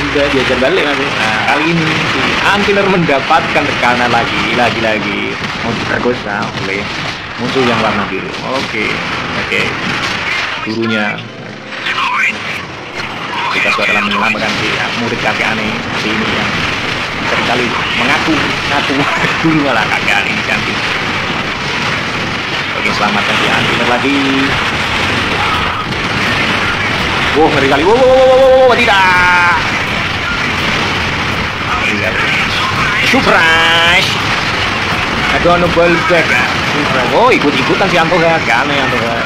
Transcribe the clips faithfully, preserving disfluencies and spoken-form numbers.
sudah diajar balik nanti. Nah kali ini si Anpinner mendapatkan tekanan lagi, lagi-lagi mau diperkosa oleh musuh yang warna biru. Oke, oke, gurunya kita sudah dalam menyelamatkan si murid kakek aneh si ini yang seringkali mengaku ngaku guru malah kakek aneh cantik. Oke, selamatkan si Anpinner lagi. Wow, ngeri kali. Wow, wow, wow, wow, wow, tidak. Surprise. Ada nobel back. Surprise. Oh, ikut-ikutan si Anto ya, aneh Anto ya.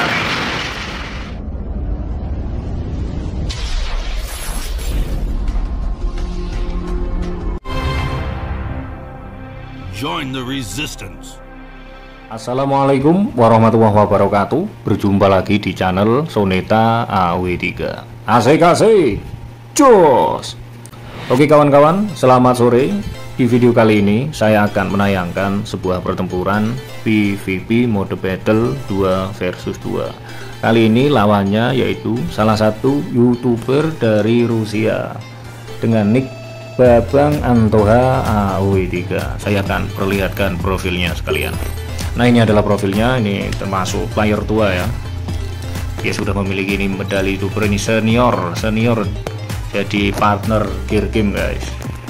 Join the resistance. Assalamualaikum warahmatullahi wabarakatuh. Berjumpa lagi di channel Soneta A W tiga. Asik asik, jos. Oke kawan-kawan, selamat sore. Di video kali ini saya akan menayangkan sebuah pertempuran P V P mode battle dua versus dua. Kali ini lawannya yaitu salah satu YouTuber dari Rusia dengan nick Babang Antoha A W tiga. Saya akan perlihatkan profilnya sekalian. Nah ini adalah profilnya, ini termasuk player tua ya. Dia sudah memiliki ini medali YouTuber ini senior, senior jadi partner gear game guys.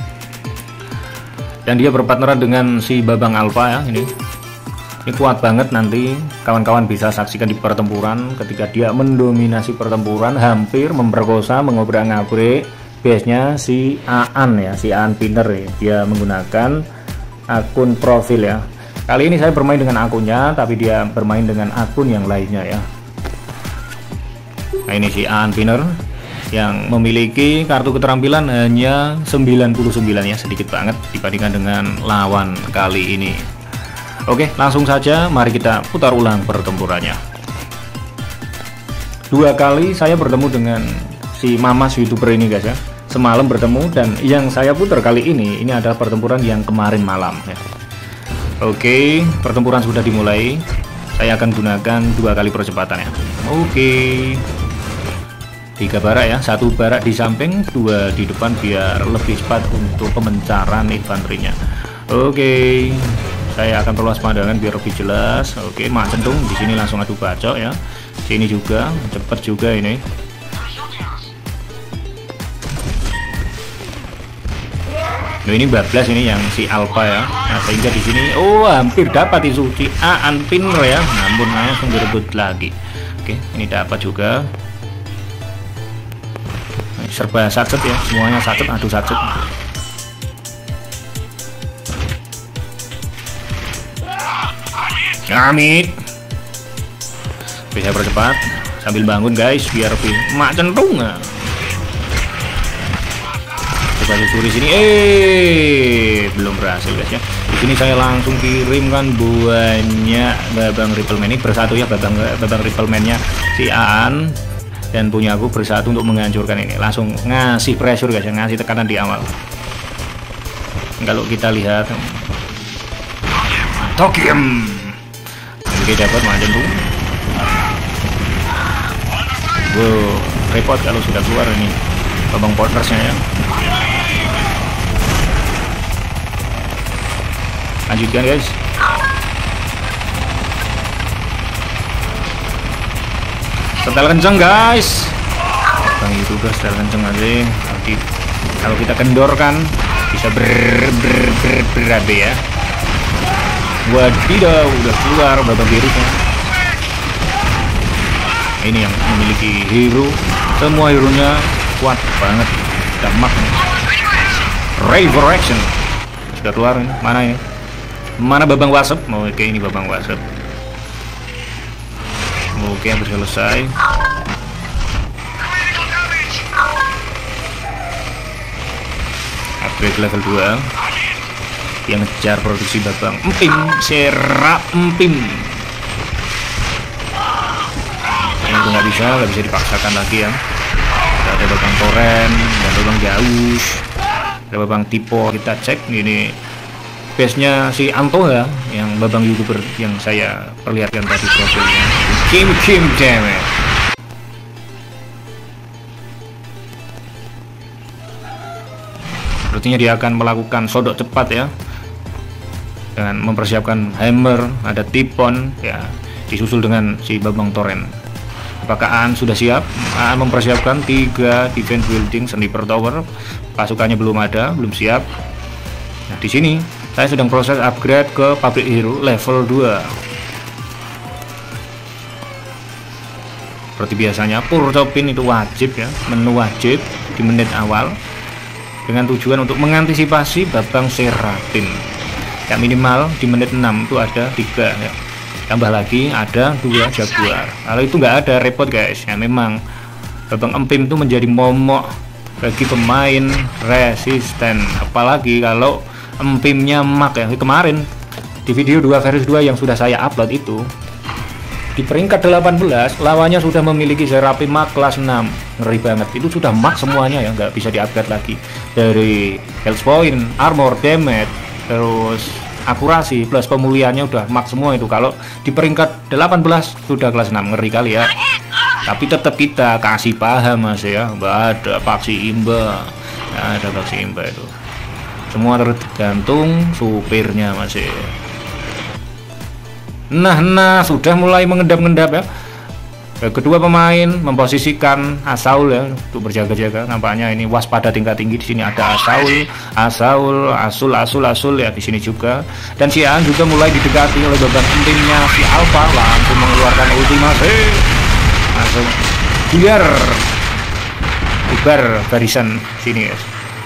Dan dia berpartneran dengan si Babang Alpha ya ini. Ini kuat banget, nanti kawan-kawan bisa saksikan di pertempuran ketika dia mendominasi pertempuran, hampir memperkosa, mengobrak-ngabrik base-nya si Aan ya, si Anpinner ya. Dia menggunakan akun profil ya. Kali ini saya bermain dengan akunnya, tapi dia bermain dengan akun yang lainnya ya. Nah ini si Anpinner yang memiliki kartu keterampilan hanya sembilan puluh sembilan ya, sedikit banget dibandingkan dengan lawan kali ini. Oke, langsung saja mari kita putar ulang pertempurannya. Dua kali saya bertemu dengan si Mamas YouTuber ini guys ya. Semalam bertemu, dan yang saya putar kali ini ini adalah pertempuran yang kemarin malam ya. Oke, pertempuran sudah dimulai. Saya akan gunakan dua kali percepatan ya. Oke, tiga barak ya, satu barak di samping, dua di depan biar lebih cepat untuk pemencaran infanterinya. Oke, saya akan perluas pandangan biar lebih jelas. Oke, mak centung di sini langsung adu bacok ya. Sini juga cepat juga ini. Nah, ini bablas ini yang si Alpha ya. Nah, sehingga di sini oh hampir dapat isu si Anpinner ya. Namun langsung direbut lagi. Oke, ini dapat juga. Nah, serba sacet ya, semuanya sacet, adu sacet. Amit. Bisa percepat sambil bangun guys biar lebih mak centung. Susuri sini, eh belum berhasil guys ya. Di sini saya langsung kirimkan banyak babang rifleman ini bersatu ya, babang babang riflemannya si Aan dan punya aku bersatu untuk menghancurkan ini. Langsung ngasih pressure guys ya, ngasih tekanan di awal. Kalau kita lihat Tokiem, oke dapat macam tuh. Wow, repot kalau sudah keluar ini babang portersnya ya. Lanjutkan guys. Setel kenceng guys. Bang YouTuber setel kenceng aja. Nanti kalau kita kendorkan bisa ber ber ber berabe ya. Wadidaw, udah keluar babak birunya. Ini yang memiliki hero, semua hero nya kuat banget. Damak nih. River action sudah keluar ini. Mana ini? Mana babang WhatsApp? Oh, oke ini babang WhatsApp. Oke, hampir selesai. Upgrade level dua. Yang ngejar produksi babang empim, serap empim. Ini tuh nggak bisa, nggak bisa dipaksakan lagi ya. Ada babang toren, ada babang jauh, ada babang tipo. Kita cek ini base-nya si Anto ya, yang babang YouTuber yang saya perlihatkan tadi profilnya. Kim Kim damn it. Sepertinya dia akan melakukan sodok cepat ya, dengan mempersiapkan hammer, ada tipon ya, disusul dengan si Bambang Toren. Apakah Aan sudah siap? Aan mempersiapkan tiga defense building sniper tower, pasukannya belum ada, belum siap. Nah, di sini saya sedang proses upgrade ke pabrik hero level dua. Seperti biasanya, Purcopin itu wajib ya, menu wajib di menit awal, dengan tujuan untuk mengantisipasi Babang Seratin. Ya, minimal di menit enam itu ada tiga ya. Tambah lagi ada dua Jaguar. Kalau itu nggak ada, repot guys. Ya memang Babang Empim itu menjadi momok bagi pemain resisten. Apalagi kalau Empimnya mak ya. Kemarin di video dua versus dua yang sudah saya upload itu, di peringkat delapan belas lawannya sudah memiliki Seraphim Mak kelas enam. Ngeri banget, itu sudah mak semuanya ya, nggak bisa di-upgrade lagi. Dari health point, armor, damage, terus akurasi plus pemulihannya udah mak semua itu. Kalau di peringkat delapan belas sudah kelas enam, ngeri kali ya. Tapi tetap kita kasih paham Mas ya, Mbak, ada paksi imba. Ya, ada paksi imba itu. Semua tergantung supirnya Mas ya. Nah, nah sudah mulai mengendap-endap ya. Kedua pemain memposisikan Asaul ya untuk berjaga-jaga. Nampaknya ini waspada tingkat tinggi. Di sini ada Asaul, Asaul, Asul, Asul, Asul ya di sini juga. Dan si Aan juga mulai didekati oleh Babang Empimnya si Alpha, langsung mengeluarkan ultimasi. Langsung biar bubar barisan sini ya.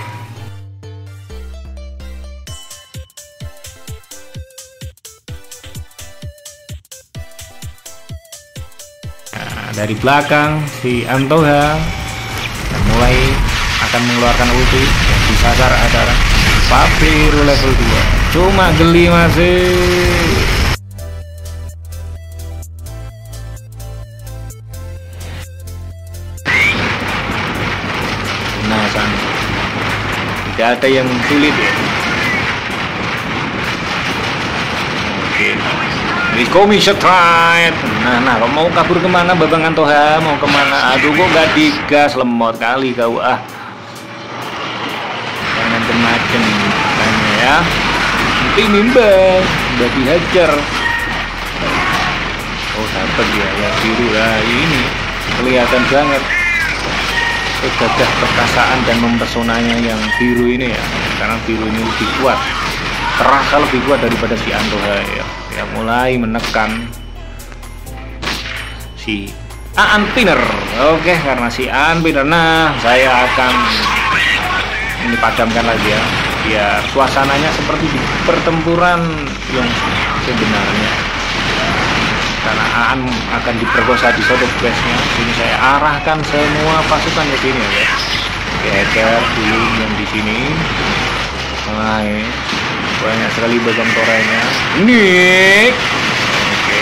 Dari belakang si Antoha dan mulai akan mengeluarkan ulti. Disasar adalah pabrik level dua. Cuma geli masih. Nah kan tidak ada yang sulit ya. Oke, Rikomi strike. Nah, nah, kalau mau kabur kemana Babang Antoha? Mau kemana? Aduh, kok gak digas, lemot kali kau ah. Jangan macem tanya ya. Nanti nimbang, udah dihajar. Oh, dapat ya, ya biru ya ini kelihatan banget kegagah perkasaan dan mempesonanya yang biru ini ya. Karena biru ini lebih kuat, terasa lebih kuat daripada si Antoha ya. Ya mulai menekan si Aan Pinner. Oke, karena si Aan Pinner, nah saya akan ini padamkan lagi ya, biar suasananya seperti di pertempuran yang sebenarnya. Karena Aan akan diperkosa di sodok base-nya. Sini saya arahkan semua pasukan ke sini ya. Hacker dulu yang di sini. Nah, ini banyak sekali Babang Torenya. Nik. Oke.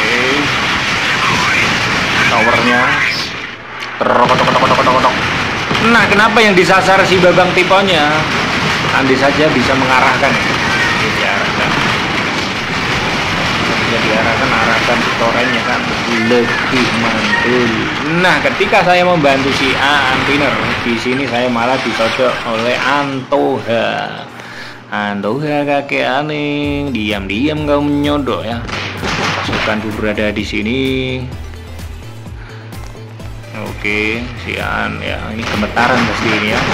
Towernya. Terkotok-kotok-kotok-kotok. Nah, kenapa yang disasar si Babang Tiponya? Andai saja bisa mengarahkan ya. Diarahkan. Bisa diarahkan, arahkan torennya kan lebih mantul. Nah, ketika saya membantu si Aan Pinner, di sini saya malah disodok oleh Antoha. Antoha kakek aneh, diam-diam kau menyodok ya. Pasukan berada di sini. Oke, si Aan ya, ini gemetaran pasti ini ya.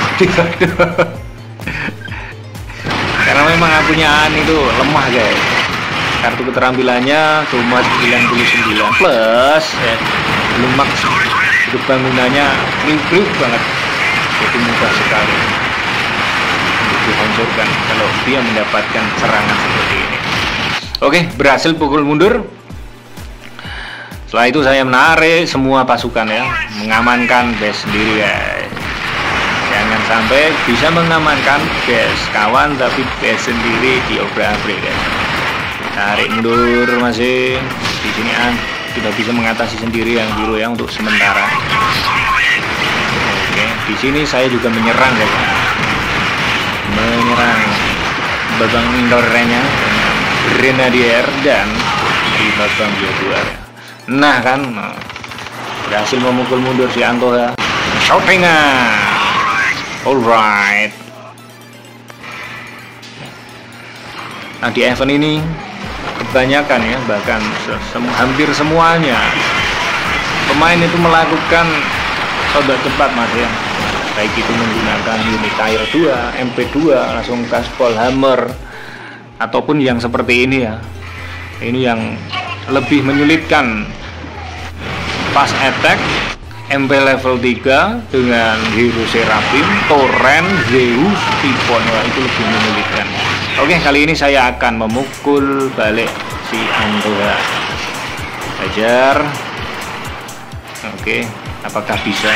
Karena memang akunya Aan itu lemah guys. Kartu keterampilannya cuma sembilan puluh sembilan plus ya, belum maks. Itu bangunannya improve banget. Jadi mudah sekali dihancurkan kalau dia mendapatkan serangan seperti ini. Oke, berhasil pukul mundur. Setelah itu saya menarik semua pasukan ya, mengamankan base sendiri guys. Jangan sampai bisa mengamankan base kawan tapi base sendiri diobrak-abrik guys. Tarik mundur masih di sini An tidak bisa mengatasi sendiri yang biru ya untuk sementara. Oke, di sini saya juga menyerang guys. Menyerang Babang Indorenya dengan Grenadier dan di Babang Jaguar. Nah kan, nah, berhasil memukul mundur si Antoha. Shootingan, alright. Nah, di event ini kebanyakan ya, bahkan sem hampir semuanya pemain itu melakukan coba cepat mas ya, baik itu menggunakan unit tire dua, M P dua, langsung gaspol hammer, ataupun yang seperti ini ya, ini yang lebih menyulitkan, fast attack M P level tiga dengan hero Seraphim, Torrent, Zeus, Typhon. Wah, itu lebih menyulitkan. Oke, kali ini saya akan memukul balik si Antoha. Ajar. Oke, apakah bisa?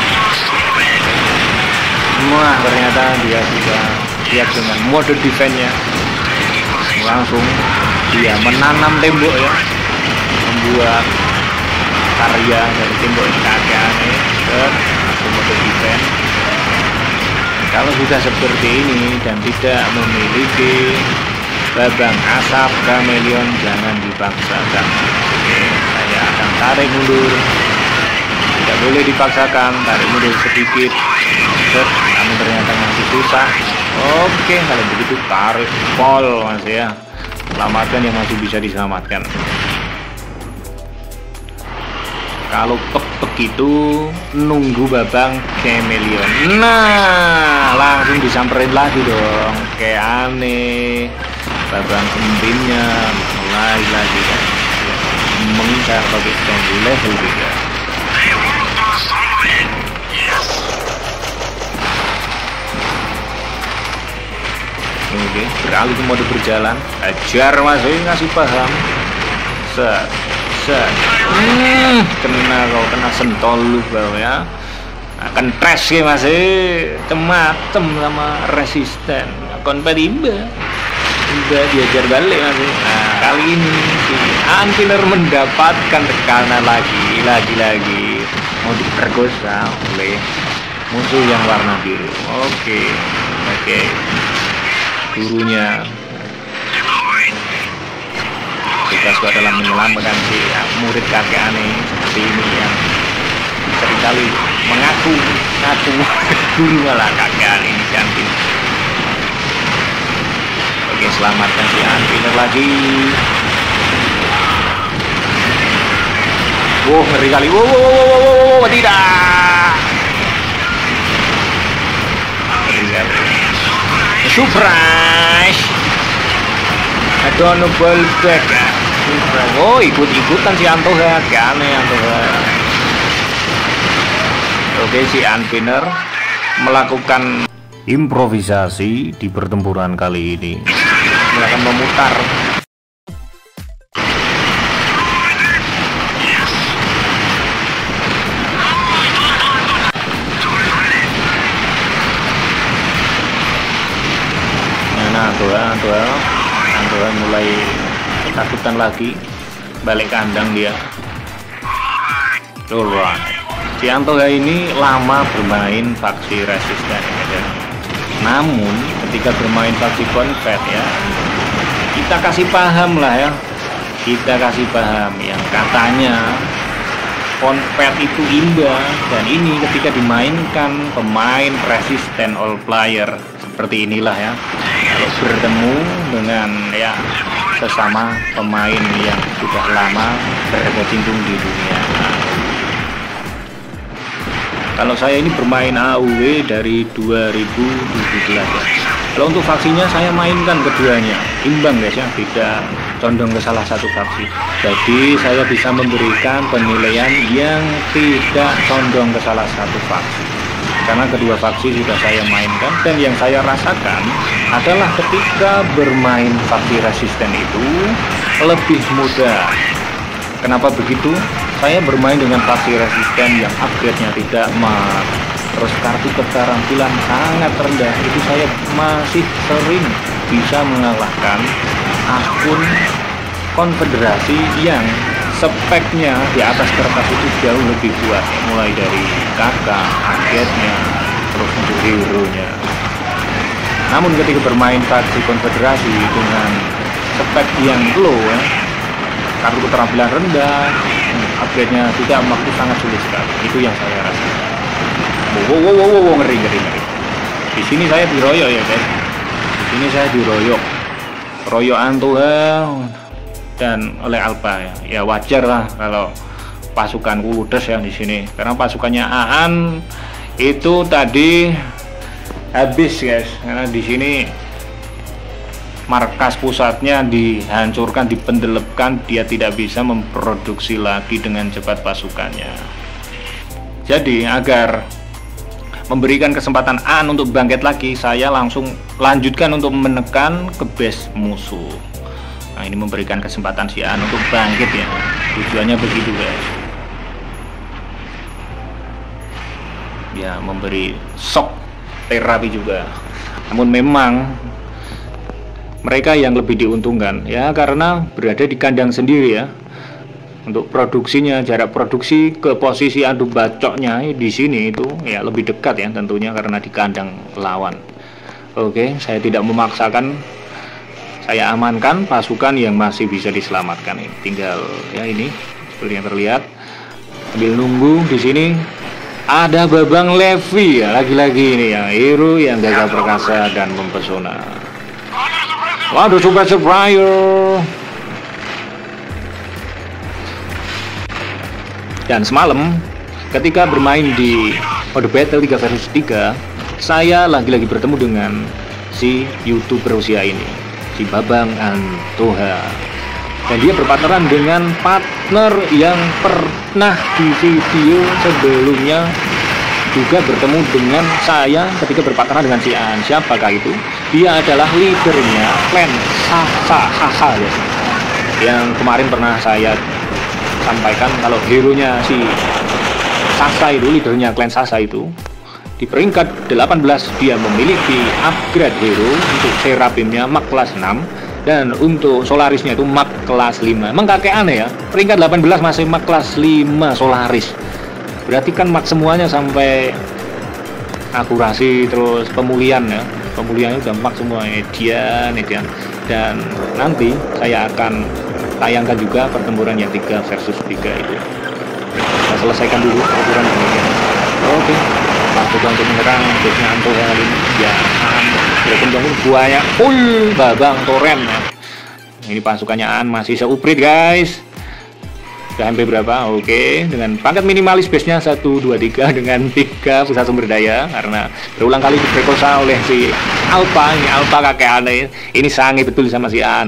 Wah, ternyata dia sudah siap dengan mode defense-nya. Langsung dia menanam tembok ya, membuat karya dari tembok ini kakek aneh ke mode defense. Kalau sudah seperti ini dan tidak memiliki babang asap kameleon, jangan dipaksakan. Oke, saya akan tarik mundur. Tidak boleh dipaksakan, tarik mundur sedikit. Set, namun ternyata masih susah. Oke, kalau begitu tarik pol mas ya. Selamatkan yang masih bisa diselamatkan. Kalau pek-pek itu nunggu babang kameleon. Nah, langsung disamperin lagi dong. Kayak aneh. Babang kembimnya mulai lagi kan. Mengincar pakai stand level tiga. Oke, beralih ke mode berjalan. Ajar mas, ngasih paham. Set. Set. Hmm, kena kau kena sentol lu kau ya, akan trash ya mas, cematem sama resisten kompatibel, udah diajar balik mas. Nah, kali ini si Anpinner mendapatkan tekanan lagi lagi lagi mau diperkosa oleh musuh yang warna biru. Oke oke, gurunya tugas adalah menyelamatkan si murid kakek aneh seperti ini yang seringkali mengaku ngaku guru malah kakek aneh ini cantik. Oke, selamatkan si Anpinner lagi. Wow, ngeri kali. Wow, wow, wow, wow, wow, wow. Tidak. Ngeri kali. Surprise. Ada noble back ya. Oh, ikut-ikutan si Antoha, aneh Antoha. Oke, si Anpinner melakukan improvisasi di pertempuran kali ini. Melakukan memutar. Nah, Antoha, Antoha, Antoha mulai ketakutan lagi, balik kandang dia. Alright, si Antoha ini lama bermain faksi resisten ya. Namun ketika bermain faksi convert ya, kita kasih paham lah ya, kita kasih paham yang katanya convert itu imba, dan ini ketika dimainkan pemain resisten all player seperti inilah ya, kalau bertemu dengan ya sesama pemain yang sudah lama berkecimpung di dunia. Kalau saya ini bermain A O W dari dua ribu tujuh belas ya. Kalau untuk faksinya saya mainkan keduanya imbang guys ya, tidak condong ke salah satu faksi. Jadi saya bisa memberikan penilaian yang tidak condong ke salah satu faksi, karena kedua faksi sudah saya mainkan, dan yang saya rasakan adalah ketika bermain faksi resisten itu lebih mudah. Kenapa begitu? Saya bermain dengan faksi resisten yang upgrade-nya tidak mat, terus kartu keterampilan sangat rendah, itu saya masih sering bisa mengalahkan akun konfederasi yang speknya di atas kertas itu jauh lebih kuat, mulai dari kakak, agetnya, terus untuk hero-nya. Namun ketika bermain faksi konfederasi dengan spek yang low ya, kartu keterampilan rendah, upgrade-nya tidak, waktu sangat sulit sekali. Itu yang saya rasakan. Wow, wow, wow, wow, ngeri, ngeri, ngeri. Di sini saya diroyok ya guys. Di sini saya diroyok. royoan Tuhan dan oleh Alpha ya. Ya wajar lah kalau pasukan ludes ya di sini, karena pasukannya Aan itu tadi habis guys, karena di sini markas pusatnya dihancurkan, dipendelepkan, dia tidak bisa memproduksi lagi dengan cepat pasukannya. Jadi agar memberikan kesempatan Aan untuk bangkit lagi, saya langsung lanjutkan untuk menekan ke base musuh. Nah, ini memberikan kesempatan si Aan untuk bangkit ya, tujuannya begitu guys ya, memberi shock terapi juga. Namun memang mereka yang lebih diuntungkan ya, karena berada di kandang sendiri ya. Untuk produksinya, jarak produksi ke posisi adu bacoknya di sini itu ya lebih dekat ya tentunya, karena di kandang lawan. Oke, saya tidak memaksakan, saya amankan pasukan yang masih bisa diselamatkan ini. Tinggal ya ini seperti yang terlihat, sambil nunggu di sini ada Babang Levi ya, lagi-lagi ini ya, hero yang gagah perkasa dan mempesona. Waduh, super surprise. Dan semalam ketika bermain di mode battle tiga versus tiga, saya lagi-lagi bertemu dengan si YouTuber Rusia ini, si Babang Antoha. Dan dia berpartneran dengan partner yang pernah di video sebelumnya juga bertemu dengan saya ketika berpartneran dengan si Aan. Siapakah itu? Dia adalah leadernya clan Sasa Haha ya, yang kemarin pernah saya sampaikan kalau hero-nya si Sasa itu, leadernya clan Sasa itu di peringkat delapan belas dia memiliki upgrade hero untuk Seraphimnya Mark kelas enam, dan untuk Solarisnya itu Mark kelas lima. Emang kakek aneh ya, peringkat delapan belas masih Mark kelas lima Solaris. Berarti kan Mark semuanya sampai akurasi, terus pemulihan ya, pemulihannya udah Mark semua. Edian, Edian. Dan nanti saya akan tayangkan juga pertempuran yang tiga versus tiga itu. Kita selesaikan dulu pertempuran ini. Oke, pasukan untuk menyerang biasanya Anto kali ini ya, berkembang buaya full Babang Toren ya. Ini pasukannya Aan masih seuprit guys. Sudah M P berapa? Oke, dengan pangkat minimalis base nya satu, dua, tiga dengan tiga pusat sumber daya, karena berulang kali diperkosa oleh si Alpha. Ini Alpha kakek aneh, ini sange betul sama si Aan.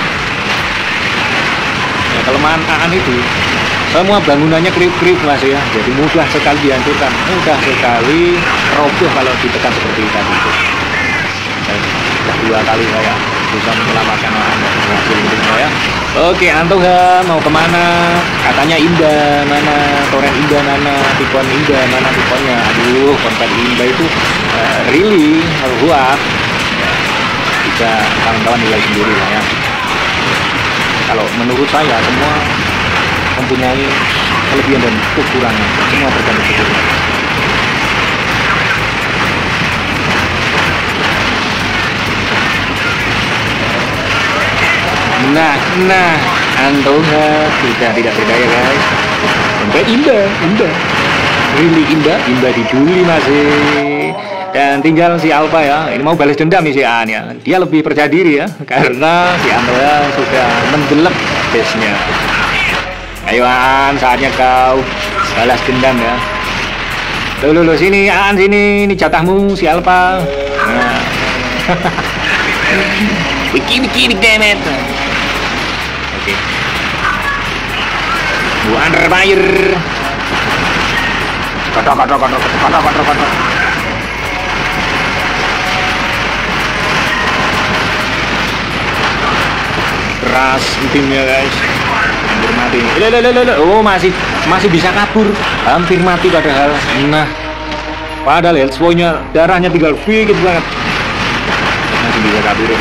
Kelemahan Aan itu semua bangunannya krip-krip mas ya, jadi mudah sekali dihancurkan, mudah sekali roboh kalau ditekan seperti tadi itu. Sudah dua kali saya bisa menyelamatkan Aan berhasil ya. Oke, Antoha mau kemana? Katanya Indah, mana Toren Indah, mana Tikon Indah, mana Tikonnya? Aduh, konten Indah itu uh, really ruak ya, bisa kawan-kawan nilai sendiri lah ya. Kalau menurut saya semua mempunyai kelebihan dan kekurangan, semua tergantung kekurangan. Nah, nah, Antoha sudah tidak berdaya guys. Sampai Indah, Indah, really Indah, Indah dibully masih. Dan tinggal si Alpha ya, ini mau balas dendam nih si Aan ya. Dia lebih percaya diri ya, karena si Antoha sudah mendelep base-nya. Ayo Aan, saatnya kau balas dendam ya. Loh, loh, loh, sini Aan, sini, ini jatahmu si Alpha. Nah. Wiki, wiki, damn it. Oke. Bu Underfire. Kotok, kotok, kotok, kotok, kotok, kotok. Keras timnya guys, hampir mati. Oh masih masih bisa kabur, hampir mati padahal. Nah, padahal health point-nya darahnya tinggal sedikit banget, masih bisa kabur.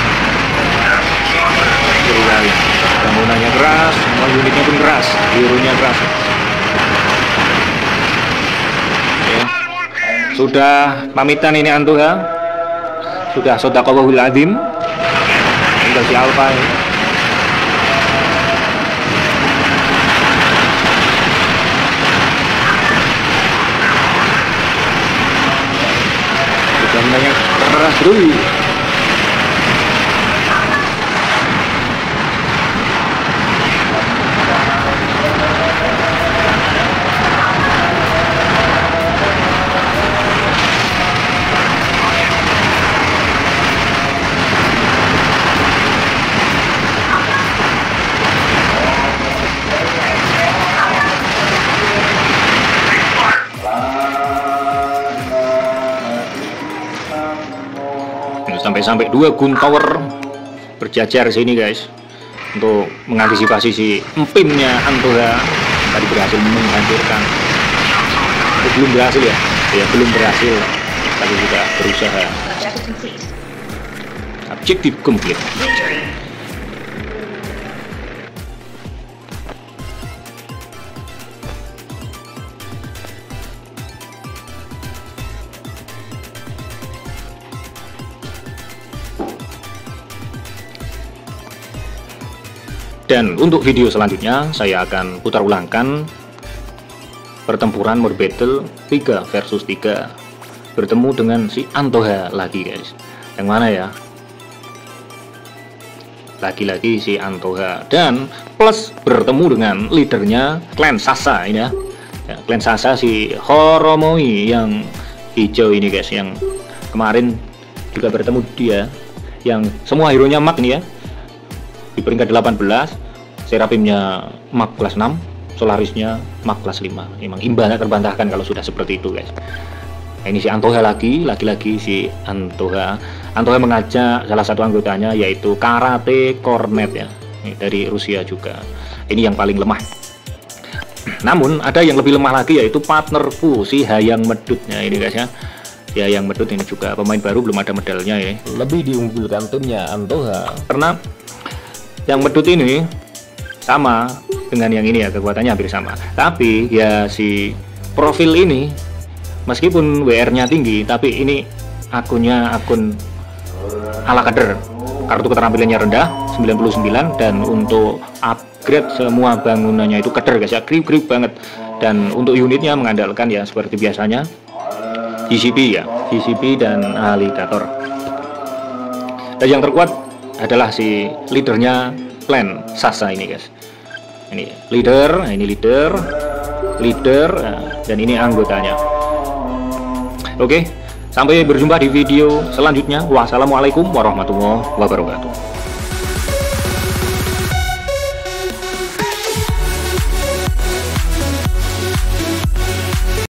Sekali, bangunannya keras, semua unitnya pun keras, hero-nya keras. Oke. Sudah pamitan ini Antoha, sudah sodaqallahul adzim. Tinggal si Alpha ini. Bangunannya keras dulu. sampai-sampai dua gun tower berjajar sini guys, untuk mengantisipasi si empimnya Antoha tadi berhasil menghancurkan. Oh, belum berhasil ya? Ya belum berhasil, tapi sudah berusaha. Objektif komplit. Dan untuk video selanjutnya saya akan putar ulangkan pertempuran mode battle tiga versus tiga, bertemu dengan si Antoha lagi guys. Yang mana ya? Lagi-lagi si Antoha, dan plus bertemu dengan leadernya klan Sasa ini ya. Ya, klan Sasa si Horomoi yang hijau ini guys, yang kemarin juga bertemu dia, yang semua hero nya Mag ini ya, di peringkat delapan belas. Serapimnya Mag kelas enam, Solarisnya Mag kelas lima. Memang imbangnya terbantahkan kalau sudah seperti itu guys. Nah, ini si Antoha lagi, lagi-lagi si Antoha. Antoha mengajak salah satu anggotanya yaitu Karate Cornet ya, ini dari Rusia juga. Ini yang paling lemah. Namun ada yang lebih lemah lagi yaitu partnerku si Hayang Medutnya ini guys ya. Ya yang Medut ini juga pemain baru, belum ada medalnya ini. Lebih diunggulkan timnya Antoha karena yang Medut ini sama dengan yang ini ya, kekuatannya hampir sama. Tapi ya si profil ini meskipun W R-nya tinggi, tapi ini akunnya akun ala kader. Kartu keterampilannya rendah sembilan puluh sembilan, dan untuk upgrade semua bangunannya itu kader guys ya, grip-grip banget. Dan untuk unitnya mengandalkan ya seperti biasanya G C P ya, G C P dan Alligator. Dan yang terkuat adalah si leadernya klan Sasa ini guys. Ini leader, ini leader, leader, dan ini anggotanya. Oke, sampai berjumpa di video selanjutnya. Wassalamualaikum warahmatullahi wabarakatuh.